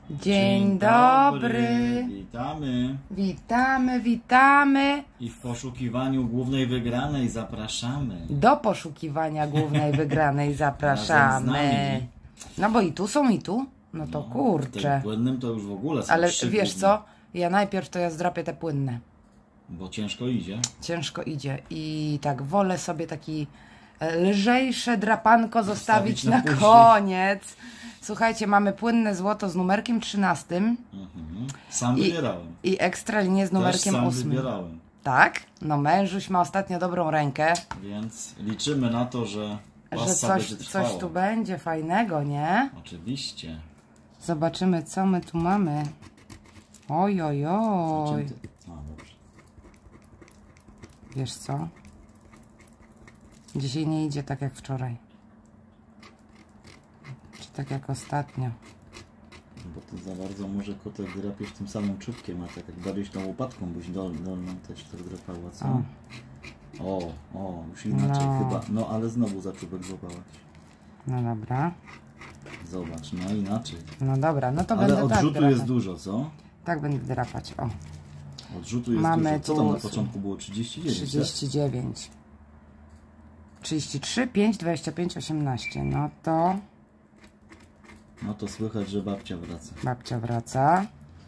Dzień dobry. Witamy. Witamy. I w poszukiwaniu głównej wygranej zapraszamy. Do poszukiwania głównej wygranej zapraszamy. Razem z nami. No bo i tu są, i tu. No to kurczę. Tym płynnym to już w ogóle są Ale trzy wiesz główne. co? Ja najpierw to ja zdrapię te płynne. Bo ciężko idzie. Ciężko idzie. I tak wolę sobie taki lżejsze drapanko zostawić na później. koniec. Słuchajcie, mamy płynne złoto z numerkiem 13. Sam wybierałem. I ekstra linię z numerkiem Też sam 8. wybierałem. Tak? No mężuś ma ostatnio dobrą rękę. Więc liczymy na to, że Że passa będzie trwała. coś tu będzie fajnego, nie? Oczywiście. Zobaczymy, co my tu mamy. Oj, oj, oj. Dobrze. Wiesz co? Dzisiaj nie idzie tak jak wczoraj. Czy tak jak ostatnio. Bo ty za bardzo może kotek drapiesz tym samym czubkiem, a tak jak bardziej tą łopatką byś dolną też tak drapała, co? O, już inaczej chyba. No ale znowu za czubek złapałaś. No dobra. Zobacz, no inaczej. No dobra, no to Ale będę tak odrzutu drapać. jest dużo, co? Tak będę drapać, o. Odrzutu jest Mamy dużo. Co tam tu na początku było? 39? 39. 33, 5, 25, 18. No to No to słychać, że babcia wraca. babcia wraca.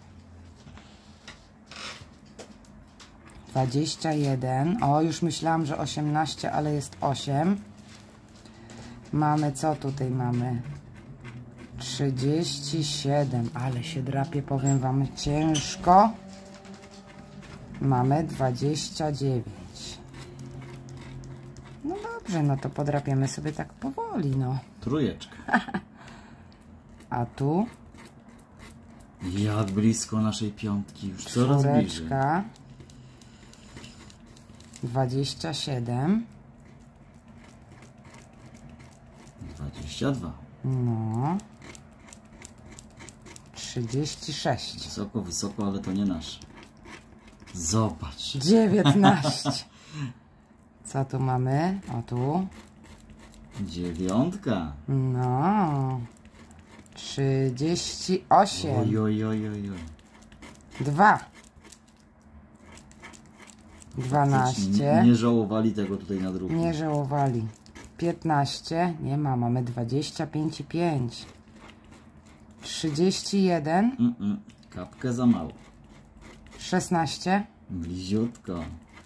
21. O, już myślałam, że 18, ale jest 8. Mamy, co tutaj mamy? 37. Ale się drapie, powiem wam, ciężko. Mamy 29. No dobrze, no to podrapiemy sobie tak powoli, no. Trójeczka. A tu Jak blisko naszej piątki, już coraz bliżej. czwóreczka. 27. 22. No. 36. Wysoko, wysoko, ale to nie nasz. Zobacz. 19. Co tu mamy? O tu. 9. No. 38. Oj, oj, oj, oj, oj. 2. 12. Nie żałowali tego tutaj na druku. Nie żałowali. 15. Nie ma, mamy 25 i 5. 31. Kapkę za mało. 16. Bliziutko.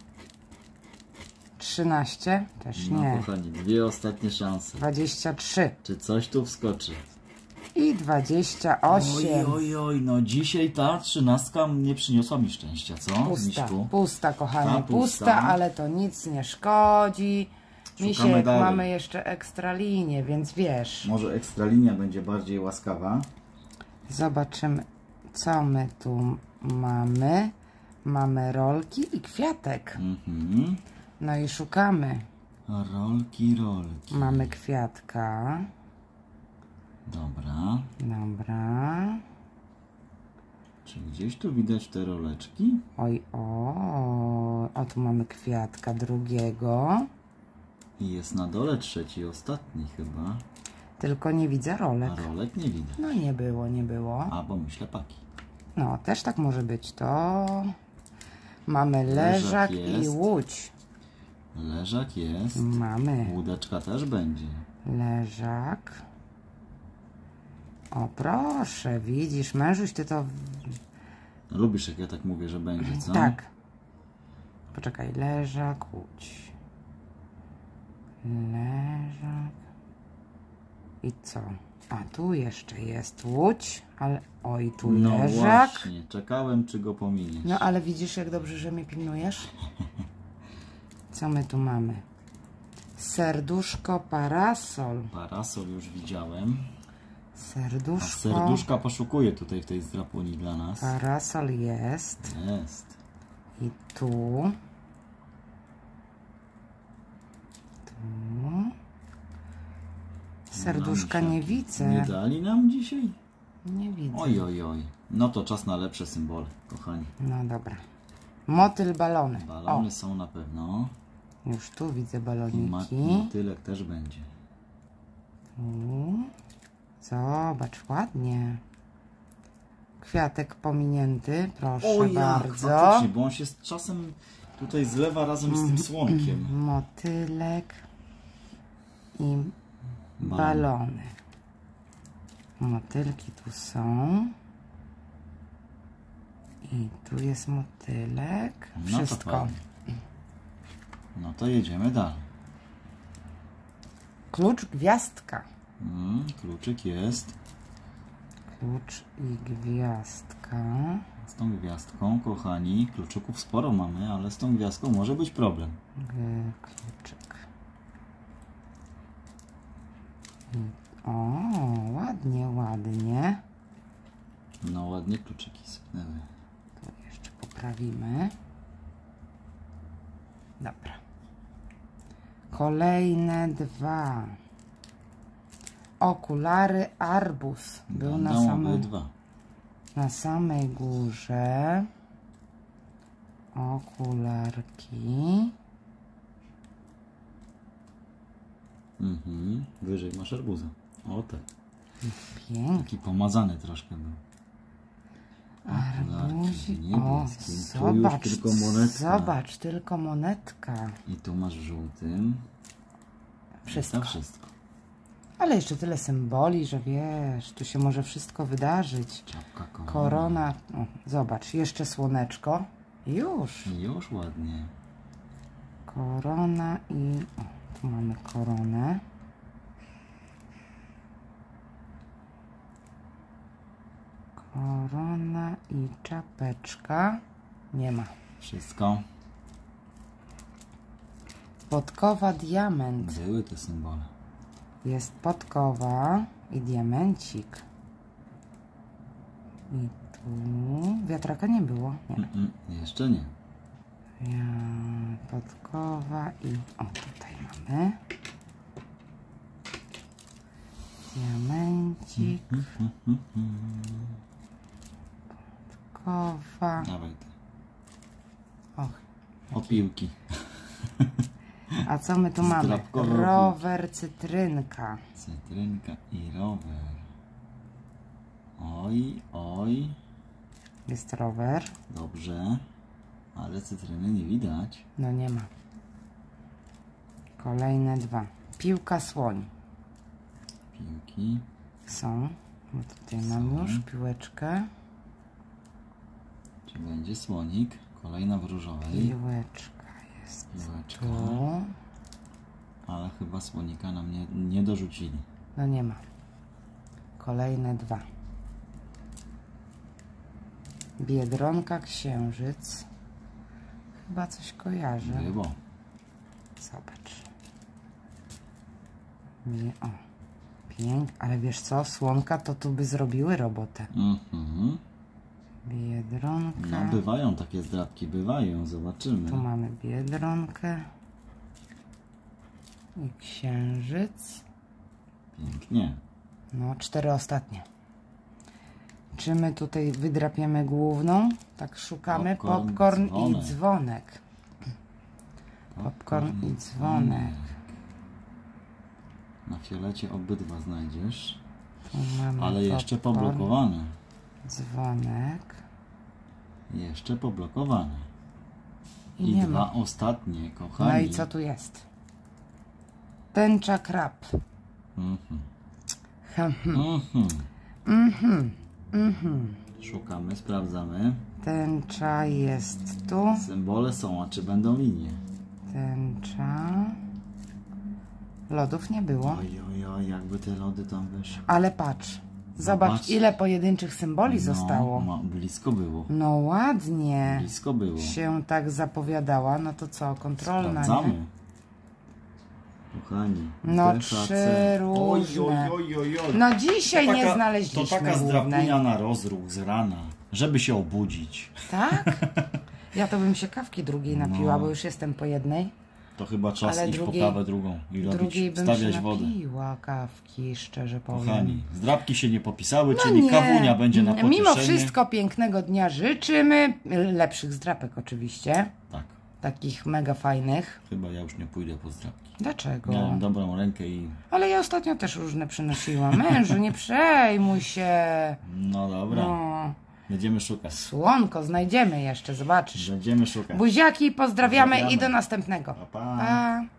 13. Też No nie. kochani, dwie ostatnie szanse. 23. Czy coś tu wskoczy? I 28. Oj, no dzisiaj ta 13 nie przyniosła mi szczęścia, co? Pusta, Miśku? pusta, kochanie, Ta pusta, ale to nic nie szkodzi. Misiek, dalej. mamy jeszcze ekstra linię, więc wiesz. Może ekstralinia będzie bardziej łaskawa. Zobaczymy, co my tu mamy. Mamy rolki i kwiatek. No i szukamy. Rolki. Mamy kwiatka. Dobra. Dobra. Czy gdzieś tu widać te roleczki? Oj, o, tu mamy kwiatka drugiego. I jest na dole trzeci, ostatni chyba. Tylko nie widzę rolek. A rolek nie widać. No nie było, nie było. A, bo myślę paki. No, też tak może być. To mamy leżak i jest. łódź. Leżak jest. Mamy Łódeczka też będzie. leżak. O, proszę, widzisz, mężuś, ty to... Lubisz, jak ja tak mówię, że będzie, co? Tak. Poczekaj, leżak, łódź. Leżak. I co? A, tu jeszcze jest łódź, ale... Oj, tu No leżak. właśnie, czekałem, czy go pominiesz. No, ale widzisz, jak dobrze, że mnie pilnujesz? Co my tu mamy? Serduszko, parasol. Parasol już widziałem. A Serduszko. serduszka poszukuję tutaj w tej zdrapuni dla nas. Parasol jest. Jest. I tu. Tu. Serduszka No, nie misiaki. widzę. Nie dali nam dzisiaj? Nie widzę. Oj. No to czas na lepsze symbole, kochani. No dobra. Motyl, balony. Balony są na pewno. O, już tu widzę I baloniki. motylek też będzie. Tu. Zobacz, ładnie. Kwiatek pominięty, proszę O jak, bardzo. faktycznie, bo on się z czasem tutaj zlewa razem z tym słonkiem. Motylek i balony. Motylki tu są. I tu jest motylek. No to Wszystko. fajnie. No to jedziemy dalej. Klucz, gwiazdka. Kluczyk jest. Klucz i gwiazdka. Z tą gwiazdką, kochani, kluczyków sporo mamy, ale z tą gwiazdką może być problem. Kluczyk. I, o, ładnie, ładnie. No ładnie kluczyki sypnęły. Tu jeszcze poprawimy. Dobra. Kolejne 2. Okulary, arbuz. Był na samej górze. Okularki. Wyżej masz arbuza. O tak. Pięknie. Taki pomazany troszkę był. Arbuzik. O, Zobacz, tylko monetka. zobacz, tylko monetka. I tu masz w żółtym. Wszystko. To wszystko. Ale jeszcze tyle symboli, że wiesz, tu się może wszystko wydarzyć. Czapka, korona. O, zobacz, jeszcze słoneczko. Już. Już ładnie. Korona i... O, tu mamy koronę. Korona i czapeczka. Nie ma. Wszystko. Podkowa, diament. Były te symbole. Jest podkowa i diamencik. I tu wiatraka nie było. Nie. Jeszcze nie. Podkowa i... O, tutaj mamy. Diamencik. Podkowa. Dawaj ty. Och. Opiłki. A co my tu mamy? Rower, cytrynka. Cytrynka i rower. Oj, oj. Jest rower. Dobrze. Ale cytryny nie widać. No nie ma. Kolejne 2. Piłka, słoń. Piłki. Są. Bo tutaj mam już piłeczkę. Czy będzie słonik? Kolejna w różowej. Piłeczka jest Piłeczka. tu. Ale chyba słonika nam nie dorzucili. No nie ma. Kolejne 2. Biedronka, księżyc. Chyba coś kojarzę. Było. Zobacz. O. Pięknie. Ale wiesz co? Słonka to tu by zrobiły robotę. Biedronka. No bywają takie zdrabki, bywają. Zobaczymy. Tu mamy biedronkę. I księżyc. Pięknie. No, 4 ostatnie. Czy my tutaj wydrapiemy główną? Tak szukamy. Popcorn i dzwonek. Popcorn i dzwonek. Na fiolecie obydwa znajdziesz. Tu mamy ale jeszcze poblokowane. Dzwonek. Jeszcze poblokowane. I nie 2 ma. ostatnie, kochani. No i co tu jest? Tęcza, krab. Szukamy, sprawdzamy. Tęcza jest tu. Symbole są, a czy będą linie? Tęcza. Lodów nie było. Oj, jakby te lody tam weszły. Ale patrz. Zobacz, ile pojedynczych symboli zostało. No, blisko było. No ładnie. Blisko było. Się tak zapowiadała. No to co, kontrolna, Sprawdzamy. nie? Kochani. No DHC. 3 różne. Oj. No dzisiaj nie To znaleźliśmy taka głównej. zdrapnia na rozruch z rana, żeby się obudzić. Tak? Ja to bym się kawki drugiej napiła, No. bo już jestem po jednej. To chyba czas Ale iść drugiej- po kawę drugą i Drugiej robić, bym stawiać się wodę. napiła kawki, szczerze powiem. Kochani, zdrapki się nie popisały, No czyli nie. kawunia będzie na pocieszenie. Mimo wszystko pięknego dnia życzymy. Lepszych zdrapek oczywiście. Tak, Takich mega fajnych. chyba ja już nie pójdę po zdrapki. Dlaczego? Miałem dobrą rękę i... Ale ja ostatnio też różne przynosiłam. Mężu, nie przejmuj się. No dobra. No. Będziemy szukać. Słonko znajdziemy jeszcze, zobaczysz. Będziemy szukać. Buziaki, pozdrawiamy i do następnego. Pa, pa. Pa.